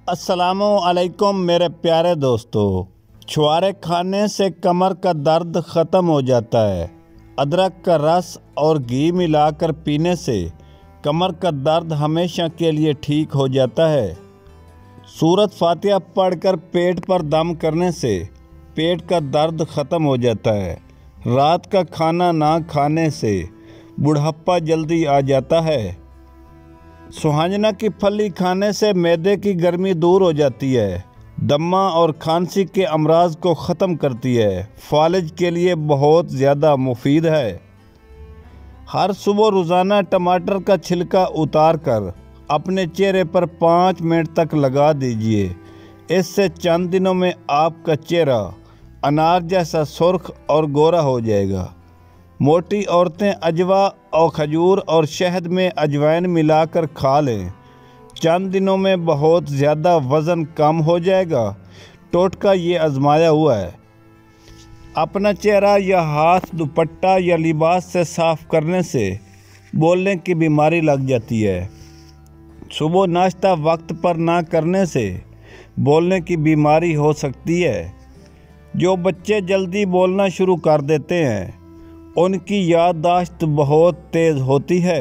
अस्सलामुअलैकुम मेरे प्यारे दोस्तों। छुआरे खाने से कमर का दर्द ख़त्म हो जाता है। अदरक का रस और घी मिलाकर पीने से कमर का दर्द हमेशा के लिए ठीक हो जाता है। सूरत फातिहा पढ़कर पेट पर दम करने से पेट का दर्द ख़त्म हो जाता है। रात का खाना ना खाने से बुढ़ापा जल्दी आ जाता है। सुहाजना की फली खाने से मैदे की गर्मी दूर हो जाती है। दम्मा और खांसी के अमराज को ख़त्म करती है। फालिज के लिए बहुत ज़्यादा मुफीद है। हर सुबह रोज़ाना टमाटर का छिलका उतार कर अपने चेहरे पर 5 मिनट तक लगा दीजिए। इससे चंद दिनों में आपका चेहरा अनार जैसा सुर्ख और गोरा हो जाएगा। मोटी औरतें अजवा और खजूर और शहद में अजवाइन मिलाकर खा लें। चंद दिनों में बहुत ज़्यादा वज़न कम हो जाएगा। टोटका ये आजमाया हुआ है। अपना चेहरा या हाथ दुपट्टा या लिबास से साफ़ करने से बोलने की बीमारी लग जाती है। सुबह नाश्ता वक्त पर ना करने से बोलने की बीमारी हो सकती है। जो बच्चे जल्दी बोलना शुरू कर देते हैं उनकी याददाश्त बहुत तेज़ होती है।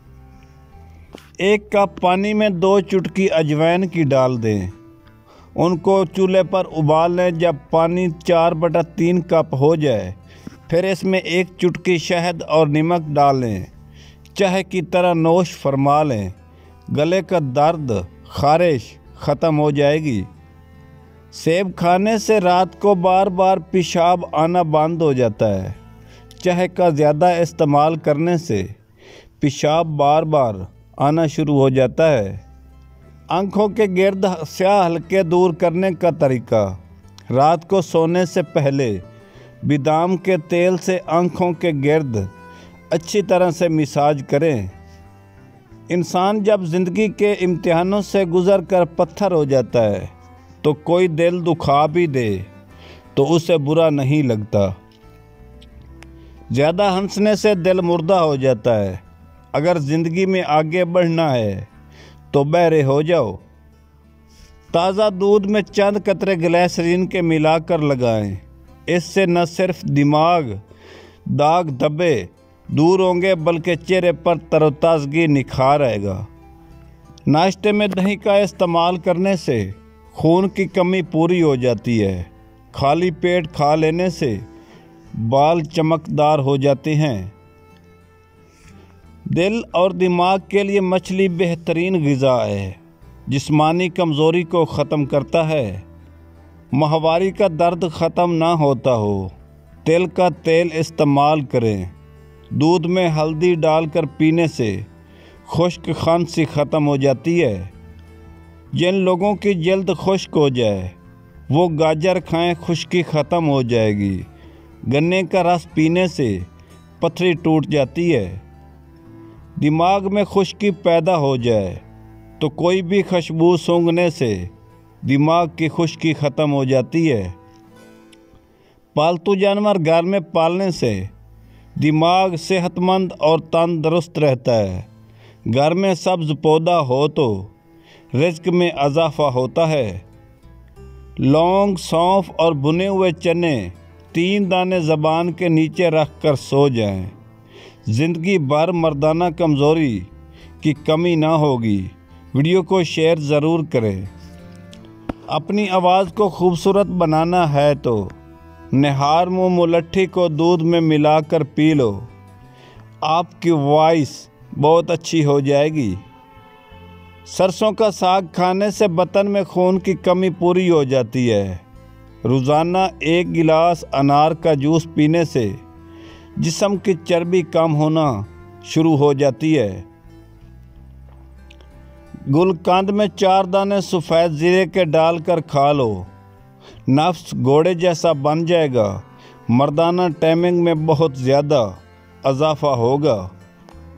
1 कप पानी में 2 चुटकी अजवाइन की डाल दें। उनको चूल्हे पर उबाल लें। जब पानी 4/3 कप हो जाए फिर इसमें 1 चुटकी शहद और नमक डालें। चाय की तरह नोश फरमा लें। गले का दर्द ख़ारिश ख़त्म हो जाएगी। सेब खाने से रात को बार बार पेशाब आना बंद हो जाता है। चाय का ज़्यादा इस्तेमाल करने से पेशाब बार बार आना शुरू हो जाता है। आँखों के गिर्द स्याह हल्के दूर करने का तरीका। रात को सोने से पहले बादाम के तेल से आँखों के गिर्द अच्छी तरह से मसाज करें। इंसान जब ज़िंदगी के इम्तिहानों से गुज़र कर पत्थर हो जाता है तो कोई दिल दुखा भी दे तो उसे बुरा नहीं लगता। ज़्यादा हंसने से दिल मुर्दा हो जाता है। अगर ज़िंदगी में आगे बढ़ना है तो बहरे हो जाओ। ताज़ा दूध में चंद कतरे ग्लिसरीन के मिलाकर लगाएं। इससे न सिर्फ दिमाग दाग धब्बे दूर होंगे बल्कि चेहरे पर तरोताज़गी निखार आएगा। नाश्ते में दही का इस्तेमाल करने से खून की कमी पूरी हो जाती है। खाली पेट खा लेने से बाल चमकदार हो जाते हैं। दिल और दिमाग के लिए मछली बेहतरीन ग़िज़ा है। जिस्मानी कमज़ोरी को ख़त्म करता है। माहवारी का दर्द ख़त्म ना होता हो तिल का तेल इस्तेमाल करें। दूध में हल्दी डालकर पीने से खुश्क खांसी ख़त्म हो जाती है। जिन लोगों की जल्द खुश्क हो जाए वो गाजर खाएं, खुश्की ख़त्म हो जाएगी। गन्ने का रस पीने से पथरी टूट जाती है। दिमाग में खुश्की पैदा हो जाए तो कोई भी खुशबू सूंघने से दिमाग की खुश्की ख़त्म हो जाती है। पालतू जानवर घर में पालने से दिमाग सेहतमंद और तंदुरुस्त रहता है। घर में सब्ज़ पौधा हो तो रिज़्क़ में इजाफ़ा होता है। लौंग, सौंफ और भुने हुए चने 3 दाने ज़बान के नीचे रख कर सो जाएं। ज़िंदगी भर मर्दाना कमज़ोरी की कमी ना होगी। वीडियो को शेयर ज़रूर करें। अपनी आवाज़ को खूबसूरत बनाना है तो निहार मुँह मुलट्ठी को दूध में मिलाकर पी लो। आपकी वॉइस बहुत अच्छी हो जाएगी। सरसों का साग खाने से बदन में खून की कमी पूरी हो जाती है। रोज़ाना 1 गिलास अनार का जूस पीने से जिस्म की चर्बी कम होना शुरू हो जाती है। गुलकंद में 4 दाने सफ़ेद ज़ीरे के डालकर खा लो। नफ्स घोड़े जैसा बन जाएगा। मर्दाना टाइमिंग में बहुत ज़्यादा इजाफ़ा होगा।